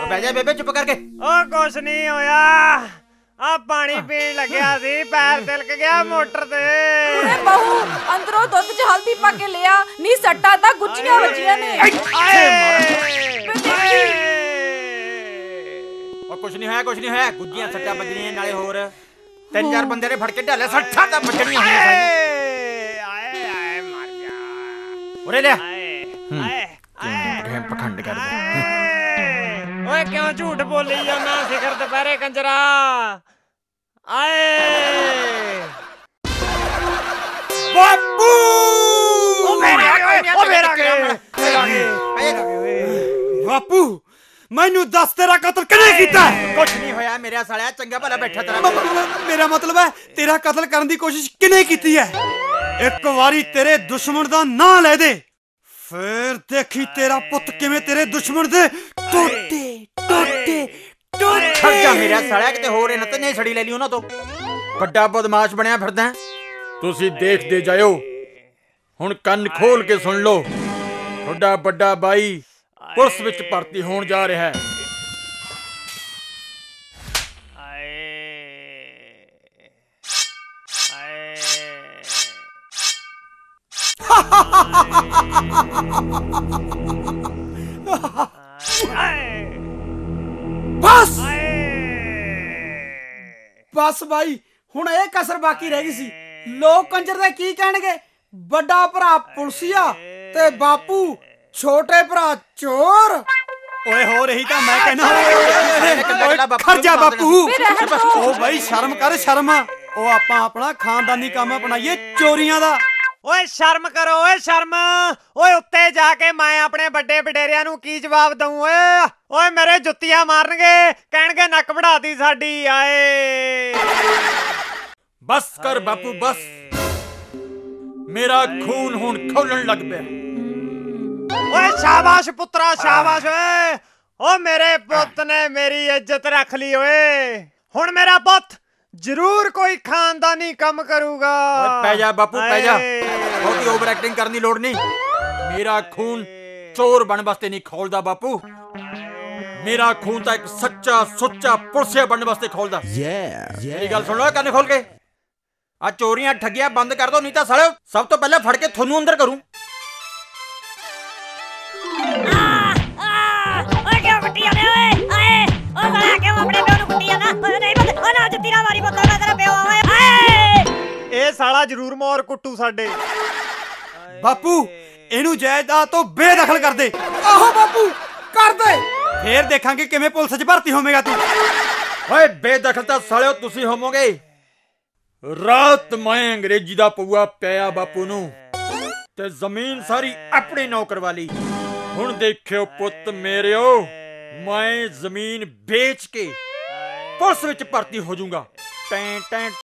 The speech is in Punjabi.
ਬਹਿ ਜਾ ਬੇਬੇ ਚੁੱਪ ਕਰਕੇ। ਉਹ ਕੁਛ ਨਹੀਂ ਹੋਇਆ, ਆ ਪਾਣੀ ਪੀਣ ਲੱਗਿਆ ਸੀ, ਪੈਰ ਤਿਲਕ ਗਿਆ ਮੋਟਰ ਤੇ। ਓਏ ਬਹੂ ਅੰਦਰੋਂ ਦੁੱਧ 'ਚ ਹਲਦੀ ਪਾ ਕੇ ਲਿਆ, ਨੀ ਸੱਟਾਂ ਤਾਂ ਗੁੱਝੀਆਂ ਵੱਜੀਆਂ ਨੇ। ਉਹ ਕੁਛ ਨਹੀਂ ਹੋਇਆ, ਕੁਛ ਨਹੀਂ ਹੋਇਆ, ਗੁੱਜੀਆਂ ਸੱਟਾਂ ਵੱਜਣੀਆਂ ਨਾਲੇ ਹੋਰ 3-4 ਬੰਦੇ ਨੇ ਫੜ ਕੇ ਢਾਲਿਆ, ਸੱਟਾਂ ਤਾਂ ਵੱਜਣੀਆਂ ਹੋਣੀਆਂ ਸਾਨੂੰ। ਆਏ ਆਏ ਮਰ ਜਾ ਉਰੇ ਲਿਆ। ਆਏ ਪਖੰਡ ਕਰਦਾ। ਓਏ ਕਿਉਂ ਝੂਠ ਬੋਲੀ ਜਾਂਦਾ ਸਿਖਰ ਦੁਪਹਿਰੇ ਕੰਜਰਾ। ਆਏ ਬਾਪੂ ਬਾਪੂ ਮੈਨੂੰ ਦੱਸ ਤੇਰਾ ਕਤਲ ਕਿਹਨੇ ਕੀਤਾ? ਕੁਛ ਨਹੀਂ ਹੋਇਆ ਮੇਰੇ ਸਾਲਿਆ, ਚੰਗਾ ਭਲਾ ਬੈਠਾ ਤੇਰਾ। ਮੇਰਾ ਮਤਲਬ ਹੈ ਤੇਰਾ ਕਤਲ ਕਰਨ ਦੀ ਕੋਸ਼ਿਸ਼ ਕਿਹਨੇ ਕੀਤੀ ਹੈ? ਇੱਕ ਵਾਰੀ ਤੇਰੇ ਦੁਸ਼ਮਣ ਦਾ ਨਾਂ ਲੈ ਦੇ, ਫੇਰ ਦੇਖੀ ਤੇਰਾ ਪੁੱਤ ਕਿਵੇਂ ਤੇਰੇ ਦੁਸ਼ਮਣ ਦੇ ਟੋਟੇ ਟੋਟੇ ਟੋਟੇ। ਖੜ ਜਾ ਮੇਰਾ ਸਾਲਿਆ, ਕਿਤੇ ਹੋਰ ਇਹਨਾਂ ਤੇ ਨਹੀਂ ਛੜੀ ਲੈ ਲਈ ਉਹਨਾਂ ਤੋਂ। ਵੱਡਾ ਬਦਮਾਸ਼ ਬਣਿਆ ਫਿਰਦਾ। ਤੁਸੀਂ ਦੇਖਦੇ ਜਾਇਓ, ਹੁਣ ਕੰਨ ਖੋਲ ਕੇ ਸੁਣ ਲਓ। ਤੁਹਾਡਾ ਵੱਡਾ ਬਾਈ ਪੁਲਿਸ ਵਿੱਚ ਭਰਤੀ ਹੋਣ ਜਾ ਰਿਹਾ ਹੈ। ਬਸ ਬਸ ਬਾਈ, ਹੁਣ ਇਹ ਕਸਰ ਬਾਕੀ ਰਹਿ ਗਈ ਸੀ। ਲੋਕ ਕੰਜਰ ਦੇ ਕੀ ਕਹਿਣਗੇ? ਵੱਡਾ ਭਰਾ ਪੁਲਸੀਆ ਤੇ ਬਾਪੂ ਛੋਟੇ ਭਰਾ ਚੋਰ। ਓਏ ਹੋ ਰਹੀ ਤਾਂ ਮੈਂ ਕਹਿਣਾ। ਖੜ ਜਾ ਬਾਪੂ। ਓ ਬਾਈ ਸ਼ਰਮ ਕਰ, ਸ਼ਰਮ। ਉਹ ਆਪਾਂ ਆਪਣਾ ਖਾਨਦਾਨੀ ਕੰਮ ਅਪਣਾਈਏ ਚੋਰੀਆਂ ਦਾ। ਓਏ ਸ਼ਰਮ ਕਰੋ, ਓਏ ਸ਼ਰਮ। ਓਏ ਉੱਤੇ ਜਾ ਕੇ ਮੈਂ ਆਪਣੇ ਵੱਡੇ ਵਡੇਰਿਆਂ ਨੂੰ ਕੀ ਜਵਾਬ ਦਊਂ? ਓਏ ਮੇਰੇ ਜੁੱਤੀਆਂ ਮਾਰਨਗੇ, ਕਹਿਣਗੇ ਨੱਕ ਵੜਾਤੀ ਸਾਡੀ। ਆਏ ਬਸ ਕਰ ਬਾਪੂ ਬਸ, ਮੇਰਾ ਖੂਨ ਹੁਣ ਖੌਲਣ ਲੱਗ ਪਿਆ। ਓਏ ਸ਼ਾਬਾਸ਼ ਪੁੱਤਰਾ ਸ਼ਾਬਾਸ਼। ਓ ਮੇਰੇ ਪੁੱਤ ਨੇ ਮੇਰੀ ਇੱਜ਼ਤ ਰੱਖ ਲਈ। ਓਏ ਹੁਣ ਮੇਰਾ ਪੁੱਤ ਜ਼ਰੂਰ ਕੋਈ ਖਾਨਦਾਨੀ ਕੰਮ ਕਰੂਗਾ। ਓਏ ਪੈ ਜਾ ਬਾਪੂ ਪੈ ਜਾ, ਬਹੁਤੀ ਓਵਰ ਐਕਟਿੰਗ ਕਰਨ ਦੀ ਲੋੜ ਨਹੀਂ। ਮੇਰਾ ਖੂਨ ਚੋਰ ਬਣਨ ਵਾਸਤੇ ਨਹੀਂ ਖੋਲਦਾ ਬਾਪੂ, ਮੇਰਾ ਖੂਨ ਤਾਂ ਇੱਕ ਸੱਚਾ ਸੁੱਚਾ ਪੁਲਸੀਆ ਬਣਨ ਵਾਸਤੇ ਖੋਲਦਾ। ਮੇਰੀ ਗੱਲ ਸੁਣ ਲਓ ਕੰਨ ਖੋਲ ਕੇ। ਆ ਚੋਰੀਆਂ ਠੱਗੀਆਂ ਬੰਦ ਕਰ ਦੋ, ਨਹੀਂ ਤਾਂ ਸਾਲਿਓ ਸਭ ਤੋਂ ਪਹਿਲਾਂ ਫੜ ਕੇ ਤੁਹਾਨੂੰ ਅੰਦਰ ਕਰੂੰ। ਇਹ ਸਾਲਾ ਜ਼ਰੂਰ ਮੋਰ ਕੁੱਟੂ ਸਾਡੇ। ਬਾਪੂ ਇਹਨੂੰ ਜਾਇਦਾਦ ਤੋਂ ਬੇਦਖਲ ਕਰ ਦੇ। ਆਹੋ ਬਾਪੂ ਕਰ ਦੇ, ਫੇਰ ਦੇਖਾਂਗੇ ਕਿਵੇਂ ਪੁਲਿਸ 'ਚ ਭਰਤੀ ਹੋਵੇਂਗਾ ਤੂੰ। ਓਏ ਬੇਦਖਲ ਤਾਂ ਸਾਲਿਓ ਤੁਸੀਂ ਹੋਵੋਗੇ। ਰਾਤ ਮੈਂ ਅੰਗਰੇਜ਼ੀ ਦਾ ਪਊਆ ਪਿਆ ਬਾਪੂ ਨੂੰ, ਤੇ ਜ਼ਮੀਨ ਸਾਰੀ ਆਪਣੇ ਨੌਕਰ ਵਾਲੀ। ਹੁਣ ਦੇਖਿਓ ਪੁੱਤ ਮੇਰਿਓ, ਮੈਂ ਜ਼ਮੀਨ ਵੇਚ ਕੇ ਪੁਲਿਸ ਵਿੱਚ ਭਰਤੀ ਹੋ ਜਾਊਂਗਾ। ਟੈਂ ਟੈਂ